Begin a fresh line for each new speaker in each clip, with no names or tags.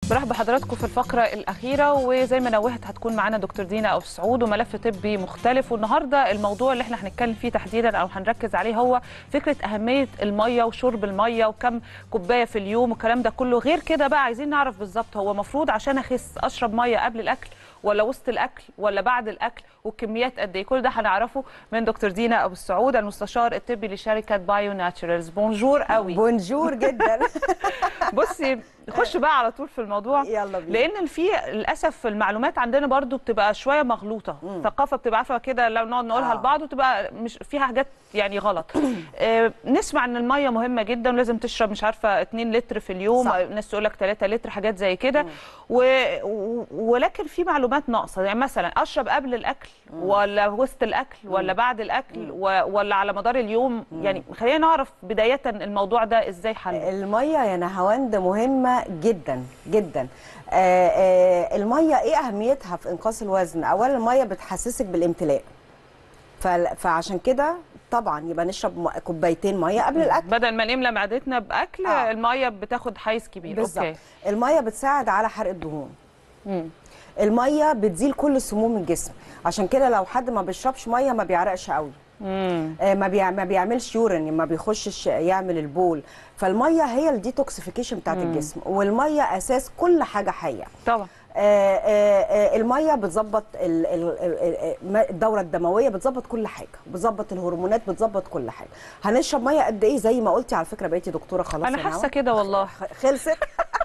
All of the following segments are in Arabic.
برحب بحضراتكم في الفقرة الأخيرة، وزي ما نوهت هتكون معانا دكتور دينا أبو السعود وملف طبي مختلف. والنهارده الموضوع اللي احنا هنتكلم فيه تحديدا أو هنركز عليه هو فكرة أهمية المية وشرب المية وكم كوباية في اليوم والكلام ده كله. غير كده بقى عايزين نعرف بالظبط هو مفروض عشان أخس أشرب مية قبل الأكل ولا وسط الأكل ولا بعد الأكل، والكميات قد إيه. كل ده هنعرفه من دكتور دينا أبو السعود المستشار الطبي لشركة بايو ناتشرالز. بونجور قوي.
بونجور جدا.
بصي نخش بقى على طول في الموضوع،
يلا بينا.
لان في للاسف المعلومات عندنا برضو بتبقى شويه مغلوطه. ثقافه بتبقى عارفه كده لو نقعد نقولها لبعض وتبقى مش فيها حاجات يعني غلط. نسمع ان الميه مهمه جدا ولازم تشرب مش عارفه 2 لتر في اليوم، ناس تقول لك 3 لتر، حاجات زي كده. ولكن في معلومات ناقصه، يعني مثلا اشرب قبل الاكل ولا وسط الاكل ولا بعد الاكل ولا على مدار اليوم. يعني خلينا نعرف بدايه الموضوع ده ازاي حله.
الميه يا نهاوند مهمه جدا جدا. الميه ايه اهميتها في انقاص الوزن؟ اولا الميه بتحسسك بالامتلاء، فعشان كده طبعا يبقى نشرب كوبايتين ميه قبل الاكل
بدل ما نملى معدتنا باكل. الميه بتاخد حيز كبير.
بالظبط.
اوكي.
الميه بتساعد على حرق الدهون. الميه بتزيل كل سموم الجسم، عشان كده لو حد ما بيشربش ميه ما بيعرقش قوي، ما بيعملش يورين، ما بيخشش يعمل البول. فالميه هي الديتوكسيفيكيشن بتاعت الجسم، والميه اساس كل حاجه حيه
طبعا.
الميه بتظبط الدوره الدمويه، بتظبط كل حاجه، بتظبط الهرمونات، بتظبط كل حاجه. هنشرب ميه قد ايه؟ زي ما قلتي على فكره بقيتي دكتوره خلاص.
انا حاسه كده والله.
خلصت.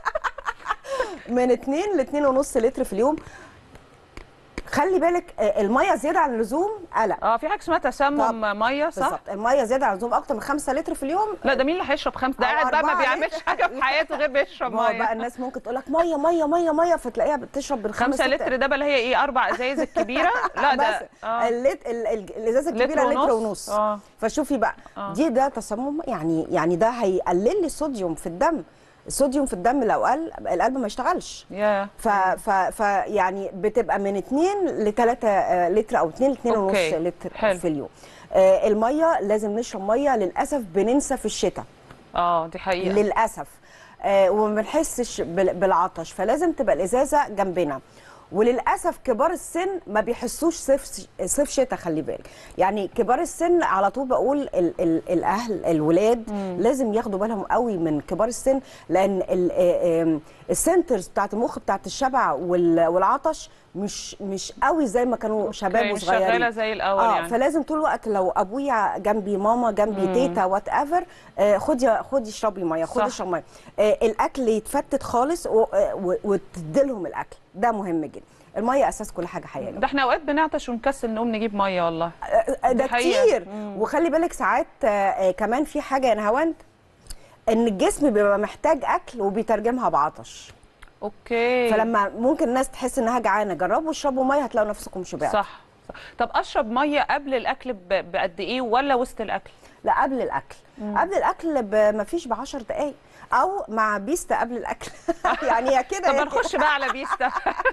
من 2 ل 2.5 لتر في اليوم. خلي بالك الميه زياده عن اللزوم قلق.
في حاجه اسمها تسمم ميه، صح؟
بالظبط. الميه زياده عن اللزوم اكتر من 5 لتر في اليوم.
لا ده مين اللي هيشرب 5؟ ده قاعد بقى ما بيعملش حاجه في حياته غير بيشرب ميه.
بقى الناس ممكن تقول لك ميه ميه ميه ميه، فتلاقيها بتشرب بال
5 لتر. ده بقى هي ايه؟ 4 ازايز الكبيره؟ لا ده
الازازه الكبيره لتر ونص. فشوفي بقى ده تسمم، يعني ده هيقلل لي الصوديوم في الدم. الصوديوم في الدم لو قل القلب ما يشتغلش. ف يعني بتبقى من 2 ل 3 لتر او 2 ل 2.5 لتر في اليوم. الميه لازم نشرب ميه. للاسف بننسى في الشتاء.
دي حقيقه
للاسف. وما بنحسش بالعطش، فلازم تبقى الازازه جنبنا. وللاسف كبار السن ما بيحسوش صيف شتاء. خلي بالك، يعني كبار السن على طول بقول الاهل الولاد لازم ياخدوا بالهم قوي من كبار السن، لان السنترز بتاعت المخ بتاعت الشبع والعطش مش قوي زي ما كانوا شباب وصغيرين،
مش شغاله زي الاول يعني.
فلازم طول الوقت لو ابويا جنبي، ماما جنبي، تيتا، وات ايفر، خدي اشربي ميه، خدي اشربي ميه. الاكل يتفتت خالص وتديلهم الاكل، ده مهم جدا. الميه اساس كل حاجه حيه.
ده احنا اوقات بنعطش ونكسل نقوم نجيب ميه والله.
ده كتير. وخلي بالك ساعات كمان في حاجه يا نهاوند، ان الجسم بيبقى محتاج اكل وبيترجمها بعطش.
اوكي.
فلما ممكن الناس تحس انها جعانه، جربوا اشربوا ميه هتلاقوا نفسكم شبعتوا.
صح. طب اشرب ميه قبل الاكل بقد ايه ولا وسط الاكل؟
لا قبل الاكل. قبل الاكل ما فيش ب 10 دقائق، او مع بيستا قبل الاكل. يعني يا كده.
طب نخش بقى على بيستا.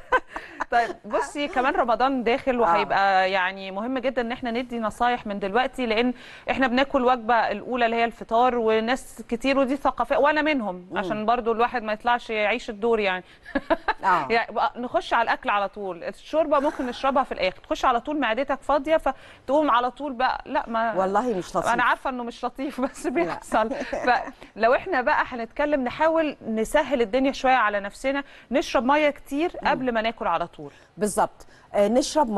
طيب بصي، كمان رمضان داخل وهيبقى يعني مهم جدا ان احنا ندي نصايح من دلوقتي، لان احنا بناكل وجبه الاولى اللي هي الفطار، وناس كتير ودي ثقافه وانا منهم، عشان برضو الواحد ما يطلعش يعيش الدور يعني. يعني نخش على الاكل على طول. الشوربه ممكن نشربها في الاخر، تخش على طول معدتك فاضيه فتقوم على طول بقى. لا ما
والله مش لطيف.
انا عارفه انه مش لطيف بس بيحصل. فلو احنا بقى هنتكلم نحاول نسهل الدنيا شويه على نفسنا، نشرب ميه كتير قبل ما ناكل على طول.
بالظبط. نشرب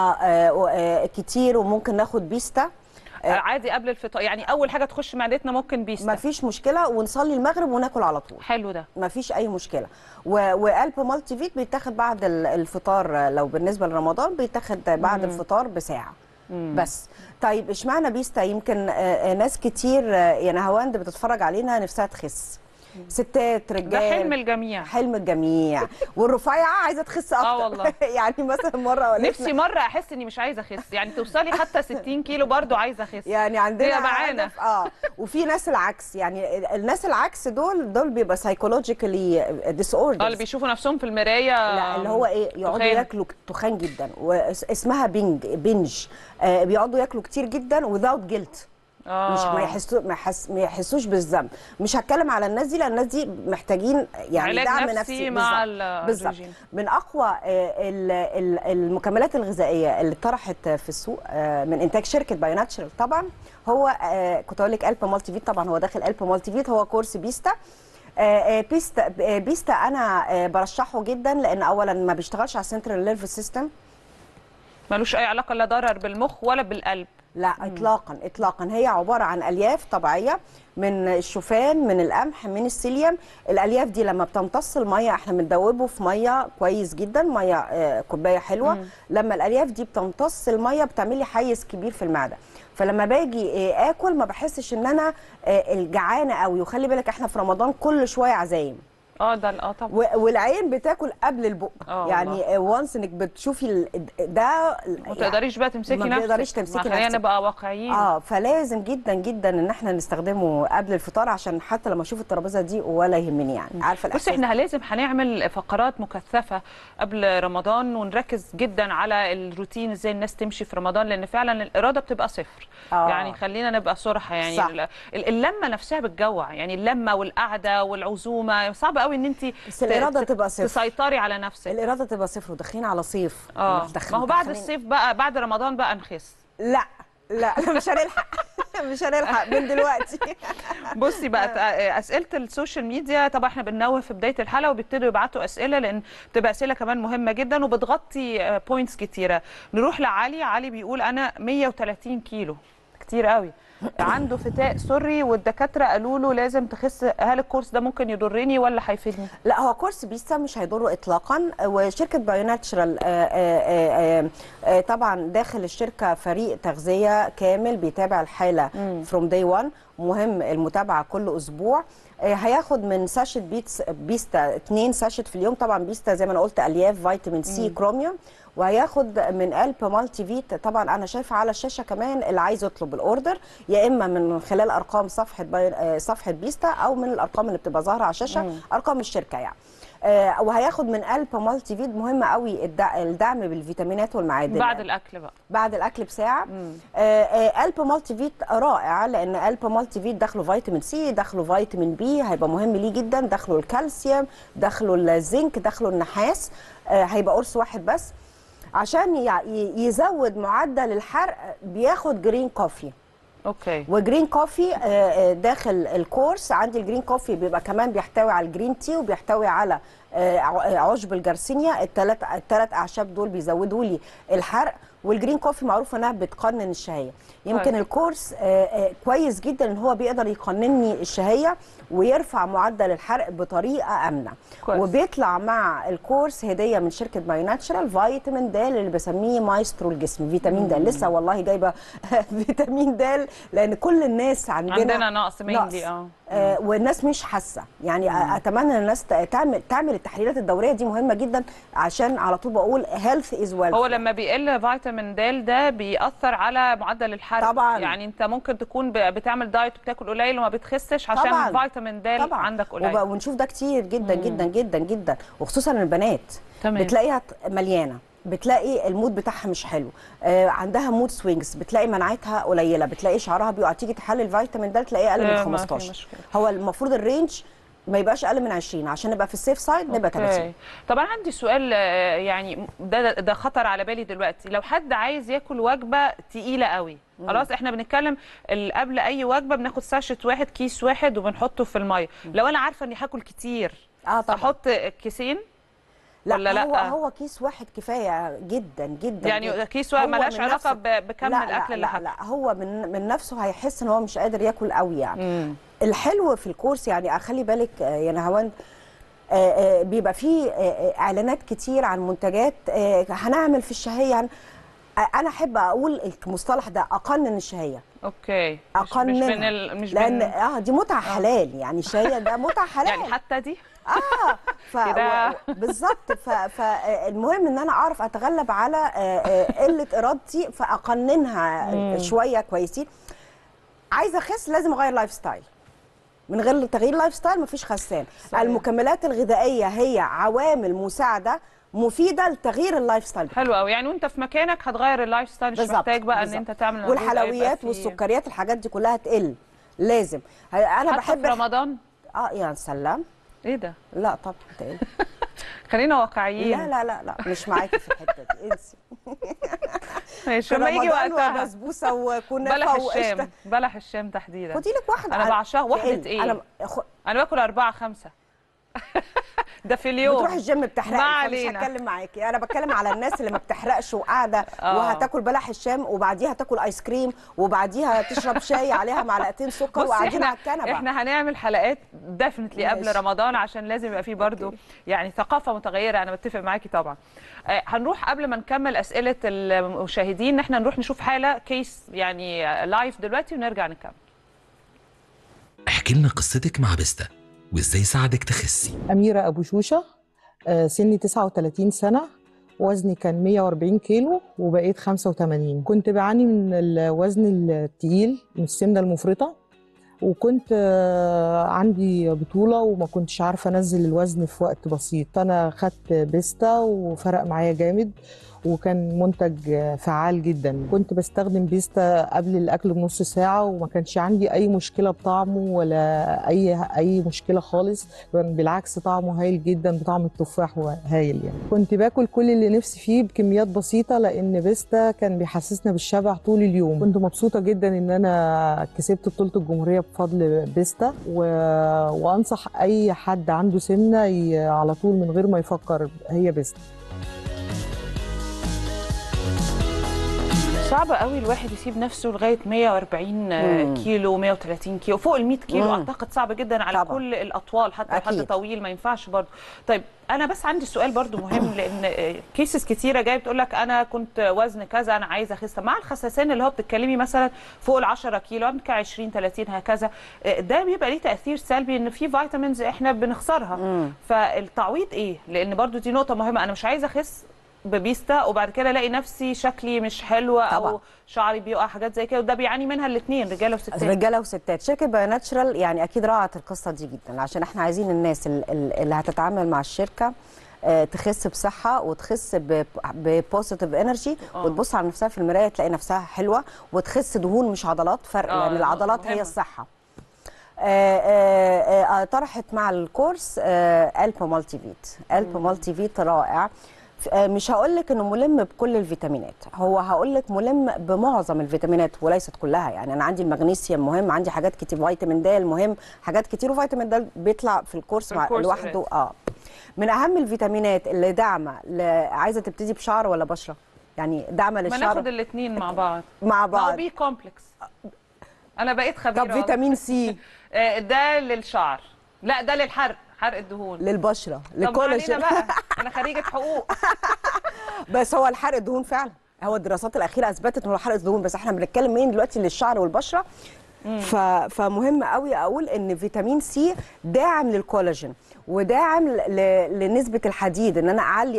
ميه كتير، وممكن ناخد بيستا
عادي قبل الفطار. يعني اول حاجه تخش معدتنا ممكن بيستا،
مفيش مشكله، ونصلي المغرب وناكل على طول.
حلو ده،
مفيش اي مشكله. وقلب مالتي فيت بيتاخد بعد الفطار، لو بالنسبه لرمضان بيتاخد بعد الفطار بساعه بس. طيب اشمعنى بيستا؟ يمكن ناس كتير يا نهاوند بتتفرج علينا نفسها تخس، ستات، رجال.
ده حلم الجميع،
حلم الجميع. والرفيعه عايزه تخس اكتر.
والله.
يعني مثلا مره
نفسي مره احس اني مش عايزه اخس، يعني توصلي حتى 60 كيلو برضو عايزه اخس.
يعني عندنا
معانا.
وفي ناس العكس، يعني الناس العكس دول بيبقى سايكولوجيكالي ديس اوردر.
اللي بيشوفوا نفسهم في المرايه.
لا اللي هو ايه، يقعدوا ياكلوا تخان جدا، واسمها بنج. بيقعدوا ياكلوا كتير جدا without guilt. مش ما يحسوش بالذنب. مش هتكلم على الناس دي، لان الناس دي محتاجين يعني دعم نفسي
مع
بالظبط. من اقوى المكملات الغذائيه اللي طرحت في السوق من انتاج شركه بايو ناتشرال طبعا هو كنت اقول لك الب مالتي فيت. طبعا هو داخل الب مالتي فيت، هو كورس بيستا. بيستا انا برشحه جدا، لان اولا ما بيشتغلش على السنترال نيرفس سيستم،
ملوش اي علاقه لا ضرر بالمخ ولا بالقلب.
لا اطلاقا اطلاقا. هي عباره عن الياف طبيعيه من الشوفان، من القمح، من السيليوم. الالياف دي لما بتمتص الميه، احنا بندوبه في ميه كويس جدا، ميه كوبايه حلوه. لما الالياف دي بتمتص الميه بتعمل لي حيز كبير في المعده، فلما باجي اكل ما بحسش ان انا الجعانه قوي. وخلي بالك احنا في رمضان كل شويه عزايم.
ده طبعا.
والعين بتاكل قبل البق. يعني وانس انك بتشوفي ده
ما تقدريش بقى تمسكي نفسك،
ما تقدريش تمسكي نفسك.
خلينا نبقى واقعيين.
فلازم جدا جدا ان احنا نستخدمه قبل الفطار، عشان حتى لما اشوف الترابيزه دي ولا يهمني. يعني عارفه
بصي احنا لازم هنعمل فقرات مكثفه قبل رمضان، ونركز جدا على الروتين ازاي الناس تمشي في رمضان، لان فعلا الاراده بتبقى صفر. يعني خلينا نبقى صراحه، يعني صح. اللمه نفسها بتجوع، يعني اللمه والقعده والعزومه صعب قوي ان انت
بس الاراده تبقى صفر،
تسيطري على نفسك.
الاراده تبقى صفر وداخلين على صيف.
ما هو بعد الصيف بقى، بعد رمضان بقى نخس.
لا مش هنلحق. مش هنلحق من دلوقتي.
بصي بقى اسئله السوشيال ميديا، طبعا احنا بننوه في بدايه الحلقه وبيبتدوا يبعتوا اسئله، لان بتبقى اسئله كمان مهمه جدا وبتغطي بوينتس كتيره. نروح لعلي. علي بيقول انا 130 كيلو، كتير قوي، عنده فتاء سري والدكاتره قالوا له لازم تخس. هل الكورس ده ممكن يضرني ولا هيفيدني؟
لا، هو كورس بيستا مش هيضره اطلاقا. وشركه بايو ناتشرال طبعا داخل الشركه فريق تغذيه كامل بيتابع الحاله فروم داي 1. مهم المتابعه كل اسبوع. هياخد من ساشت بيستا 2 ساشت في اليوم. طبعا بيستا زي ما انا قلت الياف، فيتامين سي، كروميوم. وهياخد من الب مالتي فيت. طبعا انا شايفه على الشاشه كمان اللي عايز يطلب الاوردر، يا اما من خلال ارقام صفحه بيستا، او من الارقام اللي بتبقى ظاهره على الشاشه، ارقام الشركه يعني. وهياخد من الب مالتي فيت. مهم قوي الدعم بالفيتامينات والمعادن
بعد الاكل بقى،
بعد الاكل بساعه. الب مالتي فيت رائع، لان الب مالتي فيت داخله فيتامين سي، داخله فيتامين بي، هيبقى مهم ليه جدا. داخله الكالسيوم، داخله الزنك، داخله النحاس. هيبقى قرص واحد بس. عشان يزود معدل الحرق بياخد جرين كوفي.
اوكي.
وجرين كوفي داخل الكورس. عندي الجرين كوفي بيبقى كمان بيحتوي على الجرين تي، وبيحتوي على عشب الجرسينيا. الثلاث اعشاب دول بيزودوا لي الحرق. والجرين كوفي معروفه انها بتقنن الشهيه. يمكن الكورس كويس جدا ان هو بيقدر يقنن لي الشهيه ويرفع معدل الحرق بطريقه امنه. وبيطلع مع الكورس هديه من شركه بايو ناتشرال فيتامين د اللي بسميه مايسترو الجسم. فيتامين د لسه والله جايبه فيتامين د، لان كل الناس
عندنا نقص مني.
والناس مش حاسه. يعني اتمنى ان الناس تعمل التحليلات الدوريه دي، مهمه جدا، عشان على طول بقول هيلث از ويلث.
هو لما بيقل فيتامين د ده بيأثر على معدل الحرق
طبعا.
يعني انت ممكن تكون بتعمل دايت وبتاكل قليل وما بتخسش عشان طبعا. فيتامين د عندك قليل.
ونشوف ده كتير جدا جدا جدا جدا، وخصوصا البنات. تمام. بتلاقيها مليانه، بتلاقي المود بتاعها مش حلو، عندها مود سوينجز، بتلاقي مناعتها قليله، بتلاقي شعرها بيقع، تيجي تحلل فيتامين د تلاقيه اقل من 15. هو المفروض الرينج ما يبقاش اقل من 20 عشان نبقى في السيف سايد، نبقى 30.
طبعا عندي سؤال، يعني ده خطر على بالي دلوقتي. لو حد عايز ياكل وجبه تقيله قوي، خلاص احنا بنتكلم قبل اي وجبه بناخد ساشت واحد، كيس واحد، وبنحطه في الميه. لو انا عارفه اني هاكل كتير طبعا احط كيسين
لا؟ هو كيس واحد كفايه جدا جدا.
يعني
جداً.
كيس واحد ملهاش علاقه بكم الاكل اللي
لا هو من نفسه هيحس ان هو مش قادر ياكل قوي يعني. الحلو في الكورس يعني خلي بالك يا نهاوند، بيبقى فيه اعلانات كتير عن منتجات هنعمل في الشهيه يعني. انا احب اقول المصطلح ده اقنن الشهيه.
اوكي.
اقنن مش لان دي متعه حلال يعني. الشهيه ده متعه حلال
يعني حتى دي
بالظبط. فالمهم ان انا اعرف اتغلب على قله ارادتي، فاقننها شويه كويسين. عايزه اخس لازم اغير لايف ستايل. من غير تغيير اللايف ستايل مفيش خسان.
صحيح.
المكملات الغذائيه هي عوامل مساعده مفيده لتغيير اللايف ستايل.
حلو قوي، يعني وانت في مكانك هتغير اللايف ستايل، مش محتاج بقى ان انت تعمل مجهود.
والحلويات والسكريات الحاجات دي كلها تقل، لازم. انا
حتى
بحب
في رمضان.
يا سلام.
ايه ده؟
لا طبعا تقل.
خلينا واقعيين.
لا لا لا لا مش معاكي في الحته دي، انسي.
ماشي لما يجي وقتها.
وبسبوسه وكنافه
بلح الشام، بلح الشام تحديدا.
خدي لك واحده.
انا بعشقها. واحده ايه؟ انا باكل 4 5 ده في اليوم.
بتروح الجيم بتحرقي،
ما
مش
علينا.
هتكلم معاكي. انا بتكلم على الناس اللي ما بتحرقش وقاعده وهتاكل بلح الشام وبعديها تاكل ايس كريم وبعديها تشرب شاي عليها معلقتين سكر وقاعدين على الكنبه.
احنا هنعمل حلقات ديفنتلي قبل رمضان عشان لازم يبقى فيه برضو يعني ثقافه متغيره. انا بتفق معاكي طبعا. هنروح قبل ما نكمل اسئله المشاهدين ان احنا نروح نشوف حاله كيس يعني لايف دلوقتي ونرجع نكمل.
احكي لنا قصتك مع بيستا وازاي ساعدك تخسي.
أميرة أبو شوشة، سني 39 سنة، وزني كان 140 كيلو وبقيت 85. كنت بعاني من الوزن التقيل، من السمنة المفرطة، وكنت عندي بطولة وما كنتش عارفة أنزل الوزن في وقت بسيط. فأنا خدت بيستا وفرق معايا جامد، وكان منتج فعال جدا. كنت بستخدم بيستا قبل الاكل بنص ساعه وما كانش عندي اي مشكله بطعمه ولا اي مشكله خالص. بالعكس طعمه هايل جدا، بطعم التفاح هايل يعني. كنت باكل كل اللي نفسي فيه بكميات بسيطه لان بيستا كان بيحسسنا بالشبع طول اليوم. كنت مبسوطه جدا ان انا كسبت بطوله الجمهوريه بفضل بيستا وانصح اي حد عنده سمنه على طول من غير ما يفكر هي بيستا.
صعب قوي الواحد يسيب نفسه لغايه 140 كيلو 130 كيلو فوق ال 100 كيلو. اعتقد صعب جدا على طبعا. كل الاطوال، حتى حد طويل ما ينفعش برضه. طيب انا بس عندي سؤال برضه مهم، لان كيسز كتيره جايه بتقول لك انا كنت وزن كذا انا عايزه اخس. مع الخساسين اللي هو بتتكلمي مثلا فوق ال 10 كيلو عندك 20 30 هكذا، ده بيبقى ليه تاثير سلبي ان في فيتامينز احنا بنخسرها. فالتعويض ايه؟ لان برضه دي نقطه مهمه. انا مش عايزه اخس ببيستا وبعد كده الاقي نفسي شكلي مش حلوه او شعري بيقع، حاجات زي كده، وده بيعاني منها الاثنين، رجاله وستات.
رجاله وستات. شركه بايو ناتشرال يعني اكيد راعت القصه دي جدا، عشان احنا عايزين الناس اللي هتتعامل مع الشركه تخس بصحه وتخس ببوزيتيف انرجي وتبص على نفسها في المرايه تلاقي نفسها حلوه وتخس دهون مش عضلات. فرق لان العضلات هي الصحه. طرحت مع الكورس ألبا مالتي فيت. ألبا مالتي فيت رائع. مش هقول لك انه ملم بكل الفيتامينات، هو هقول لك ملم بمعظم الفيتامينات وليست كلها. يعني انا عندي المغنيسيوم مهم، عندي حاجات كتير، فيتامين د مهم، حاجات كتير. وفيتامين د بيطلع في الكورس لوحده. من اهم الفيتامينات اللي داعمه عايزه تبتدي بشعر ولا بشره؟ يعني داعمه للشعر.
ما ناخد الاثنين مع بعض.
مع بعض.
بي كومبلكس. انا بقيت خبيره.
طب فيتامين سي
ده للشعر، لا ده للحرق، حرق الدهون.
للبشره، للكولاجين.
بقى انا خريجه حقوق.
بس هو الحرق الدهون فعلا، هو الدراسات الاخيره اثبتت انه حرق الدهون، بس احنا بنتكلم مين دلوقتي؟ للشعر والبشره. فمهم قوي اقول ان فيتامين سي داعم للكولاجين وداعم لنسبه الحديد، ان انا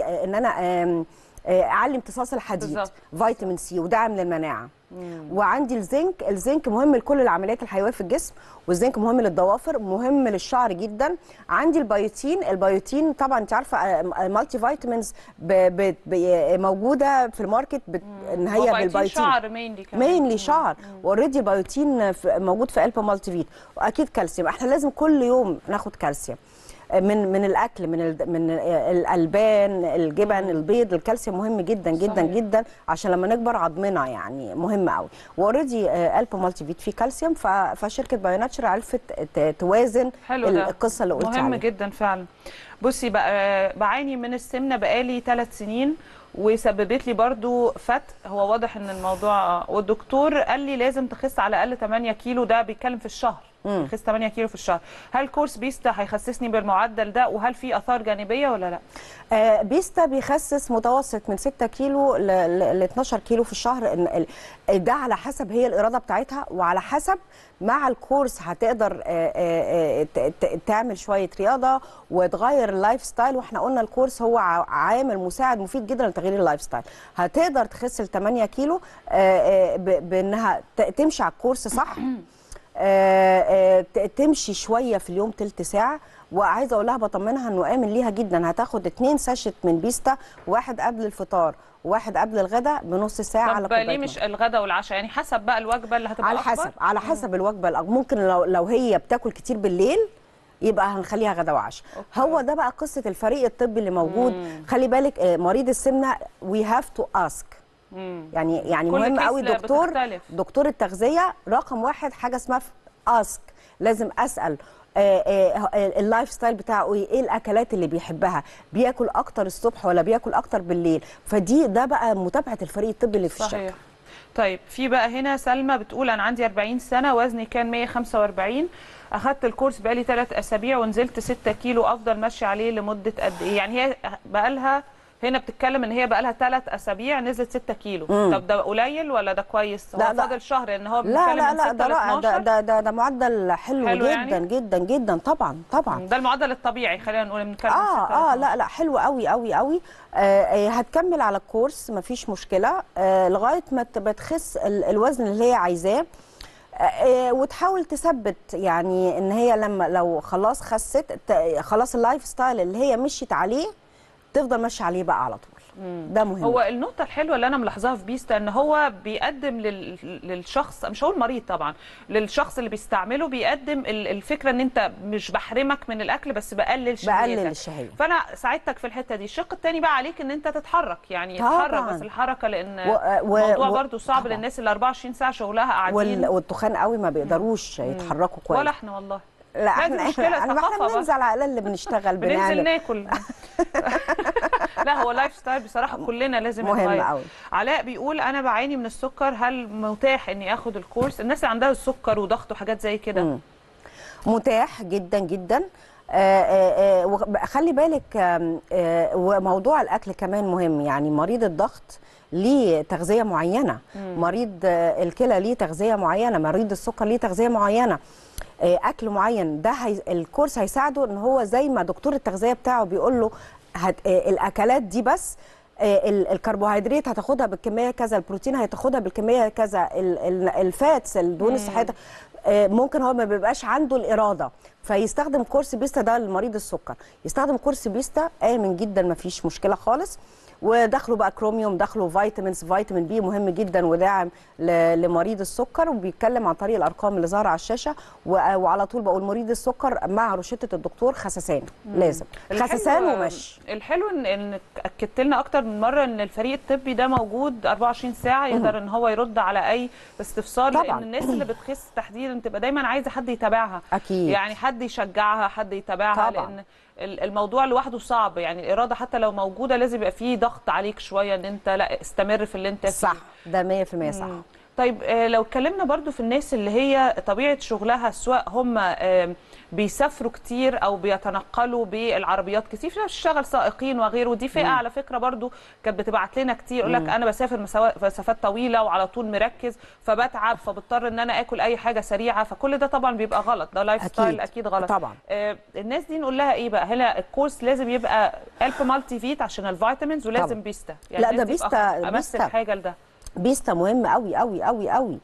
اعلي امتصاص الحديد بالزبط. فيتامين سي وداعم للمناعه. وعندي الزنك مهم لكل العمليات الحيويه في الجسم، والزنك مهم للضوافر، مهم للشعر جدا. عندي البيوتين طبعا انت عارفه مالتي فيتامينز موجوده في الماركت ان هي بالبيوتين.
شعر
مينلي شعر، واوريدي البيوتين موجود في ألبا مالتي فيت. واكيد كالسيوم، احنا لازم كل يوم ناخد كالسيوم من الاكل، من الالبان، الجبن، البيض. الكالسيوم مهم جدا جدا صحيح. جدا عشان لما نكبر عظمنا، يعني مهم قوي. واوريدي ألبا مالتي فيت فيه كالسيوم. فشركه بايو ناتشر عرفت توازن القصه اللي قلت عليها.
مهم جدا فعلا. بصي بعاني من السمنه بقالي 3 سنين وسببت لي برضو فت. هو واضح ان الموضوع، والدكتور قال لي لازم تخس على الاقل 8 كيلو، ده بيتكلم في الشهر. خس 8 كيلو في الشهر. هل كورس بيستا هيخسسني بالمعدل ده، وهل في اثار جانبيه ولا لا؟
بيستا بيخسس متوسط من 6 كيلو ل 12 كيلو في الشهر. ده على حسب هي الاراده بتاعتها، وعلى حسب مع الكورس هتقدر تعمل شويه رياضه وتغير اللايف ستايل. واحنا قلنا الكورس هو عامل مساعد مفيد جدا لتغيير اللايف ستايل. هتقدر تخس ل 8 كيلو بانها تمشي على الكورس صح. تمشي شويه في اليوم تلت ساعه. وعايزه اقول لها بطمنها انه امن ليها جدا، هتاخد 2 ساشت من بيستا، واحد قبل الفطار وواحد قبل الغداء بنص ساعه على
طب
كوبايه
ليه مش الغداء والعشاء؟ يعني حسب بقى الوجبه اللي هتبقى
على
أكبر؟
حسب على حسب الوجبه الأكبر. ممكن لو هي بتاكل كتير بالليل يبقى هنخليها غدا وعشاء. هو ده بقى قصه الفريق الطبي اللي موجود. خلي بالك مريض السمنه وي هاف تو اسك، يعني مهم قوي دكتور التغذيه رقم واحد حاجه اسمها اسك، لازم اسال اللايف ستايل بتاعه ايه الاكلات اللي بيحبها، بياكل اكتر الصبح ولا بياكل اكتر بالليل. ده بقى متابعه الفريق الطبي اللي في الشركه.
طيب في بقى هنا سلمى بتقول انا عندي 40 سنه، وزني كان 145، اخدت الكورس بقالي 3 اسابيع ونزلت 6 كيلو، افضل ماشيه عليه لمده قد ايه؟ يعني هي بقى لها هنا بتتكلم ان هي بقى لها 3 اسابيع نزلت 6 كيلو. طب ده قليل ولا ده كويس؟ هو فاضل شهر ان هو بيتكلم من 6 ل 12.
ده معدل حلو جدا يعني؟ جدا جدا طبعا.
ده المعدل الطبيعي، خلينا نقول بنتكلم
لا حلو قوي قوي قوي. هتكمل على الكورس مفيش مشكله لغايه ما تخس الوزن اللي هي عايزاه، وتحاول تثبت يعني ان هي لو خلاص خست خلاص اللايف ستايل اللي هي مشيت عليه تفضل ماشيه عليه بقى على طول. ده مهم.
هو النقطه الحلوه اللي انا ملاحظاها في بيستا ان هو بيقدم للشخص، مش هقول مريض طبعا، للشخص اللي بيستعمله بيقدم الفكره ان انت مش بحرمك من الاكل بس بقلل
الشهيه.
فانا ساعدتك في الحته دي. الشق الثاني بقى عليك ان انت تتحرك، يعني تتحرك بس الحركه، لان الموضوع برضو صعب للناس اللي 24 ساعه شغلها قاعدين،
والتخان قوي ما بيقدروش يتحركوا كويس.
ولا احنا والله
لا احنا بننزل على الاقل اللي بنشتغل
بننزل ناكل. لا هو لايف ستايل بصراحه كلنا لازم
مهم قوي.
علاء بيقول انا بعاني من السكر، هل متاح اني اخد الكورس؟ الناس اللي عندها السكر وضغط وحاجات زي كده
متاح جدا جدا. خلي بالك وموضوع الاكل كمان مهم. يعني مريض الضغط ليه تغذيه معينه، مريض الكلى ليه تغذيه معينه، مريض السكر ليه تغذيه معينه، اكل معين. ده الكورس هيساعده ان هو زي ما دكتور التغذيه بتاعه بيقول له الاكلات دي بس، الكربوهيدرات هتاخدها بالكميه كذا، البروتين هتاخدها بالكميه كذا، الفاتس الدهون الصحيه ممكن هو ما بيبقاش عنده الاراده فيستخدم كورس بيستا. ده لمريض السكر يستخدم كورس بيستا امن جدا ما فيش مشكله خالص. ودخلوا بقى كروميوم، دخلوا فيتامينز، فيتامين بي مهم جدا وداعم لمريض السكر، وبيتكلم عن طريق الارقام اللي ظاهره على الشاشه. وعلى طول بقول مريض السكر مع روشته الدكتور خسسان، لازم خسسان ومشي.
الحلو ان اكدت لنا اكتر من مره ان الفريق الطبي ده موجود 24 ساعه يقدر ان هو يرد على اي استفسار طبعا. لان الناس اللي بتخس تحديدا تبقى دايما عايزه حد يتابعها،
اكيد
يعني حد يشجعها، حد يتابعها طبعا. لان الموضوع لوحده صعب، يعني الاراده حتى لو موجوده لازم يبقى فيه ضغط عليك شويه ان انت لا استمر في اللي انت فيه.
صح، ده 100% صح.
طيب لو اتكلمنا برضو في الناس اللي هي طبيعه شغلها سواء هم بيسافروا كتير او بيتنقلوا بالعربيات كتير، في ناس بتشتغل سائقين وغيره، ودي فئه على فكره برضو كانت بتبعت لنا كتير يقول لك انا بسافر مسافات طويله وعلى طول مركز فبتعب فبضطر ان انا اكل اي حاجه سريعه، فكل ده طبعا بيبقى غلط، ده لايف ستايل اكيد غلط
طبعا.
الناس دي نقول لها ايه بقى؟ هنا الكورس لازم يبقى الب مالتي فيت عشان الفيتامينز، ولازم طبعا. بيستا يعني
لا ده بيستا
امثل حاجه لده.
بيستا مهم قوي قوي قوي قوي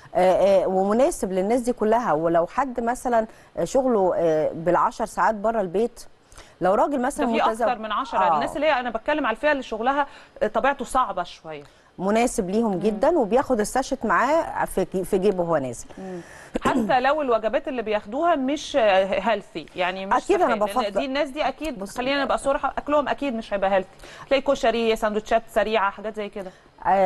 ومناسب للناس دي كلها. ولو حد مثلا شغله بال10 ساعات بره البيت، لو راجل مثلا
ده في اكتر من 10 الناس اللي هي انا بتكلم على الفئه اللي شغلها طبيعته صعبه شويه،
مناسب ليهم جدا. وبياخد الساشت معاه في جيبه وهو نازل.
حتى لو الوجبات اللي بياخدوها مش هيلثي، يعني مش
اكيد انا بفضل
دي الناس دي اكيد خلينا نبقى صراحه اكلهم اكيد مش هيبقى هيلثي، تلاقي كشري، سندوتشات سريعه، حاجات زي كده.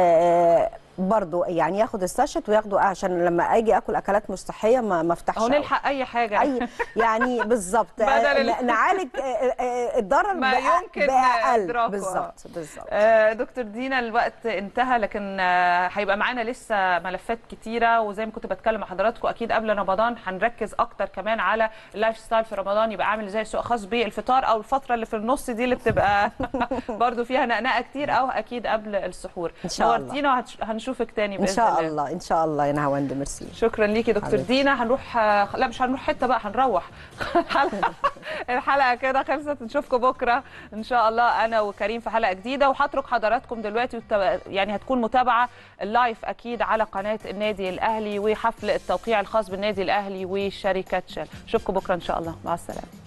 برضو يعني ياخد الساشت وياخده عشان لما اجي اكل اكلات مش صحيه ما افتحش
او نلحق اي حاجه
يعني بالظبط نعالج الضرر
ما يمكن
باقل. بالظبط
دكتور دينا الوقت انتهى، لكن هيبقى معانا لسه ملفات كتيره، وزي ما كنت بتكلم مع حضراتكم اكيد قبل رمضان هنركز اكتر كمان على اللايف ستايل في رمضان، يبقى عامل زي سوق خاص بالفطار او الفتره اللي في النص دي اللي بتبقى برضو فيها نقنقه كتير، او اكيد قبل السحور.
ان شاء الله
نورتينا، وهنشوفك تاني باذن
ان شاء الله. ان شاء الله يا نهاوند، ميرسي.
شكرا ليكي دكتور
حبيبتي.
دينا. هنروح لا مش هنروح حته بقى، هنروح الحلقه كده خلصت. نشوفكم بكره ان شاء الله انا وكريم في حلقه جديده، وهترك حضراتكم دلوقتي يعني هتكون متابعه اللايف اكيد على قناه النادي الاهلي وحفل التوقيع الخاص بالنادي الاهلي وشركه شell. اشوفكم بكره ان شاء الله، مع السلامه.